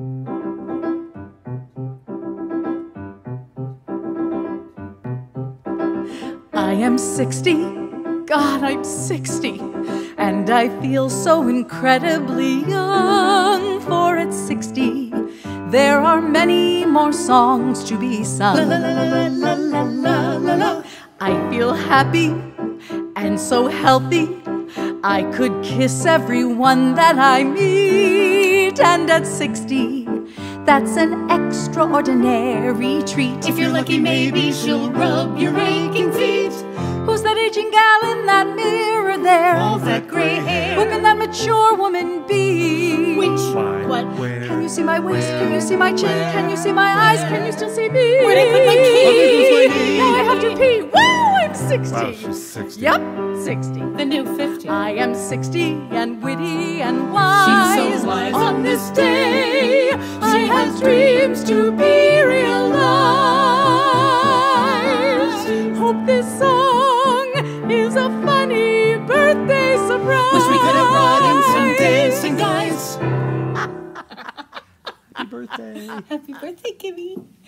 I am 60, God, I'm 60, and I feel so incredibly young, for at 60, there are many more songs to be sung. La, la, la, la, la, la, la, la. I feel happy and so healthy, I could kiss everyone that I meet, and at 60, that's an extraordinary treat. If you're lucky, maybe she'll rub your aching feet. Who's that aging gal in that mirror there? All that gray hair. Who can that mature woman be? Which? Why? What? Where? Can you see my waist? Where? Can you see my chin? Where? Can you see my eyes? Can you still see me? Where'd I put my key? Now I have to pee. Woo! I'm 60. Wow, she's 60. Yep, 60. The new 50. I am 60 and witty and wise. She's so wise. On this day, I have dreams to be realized. Hope this song is a funny birthday surprise. Wish we could have brought in some dancing guys. Happy birthday. Happy birthday, Kimmy.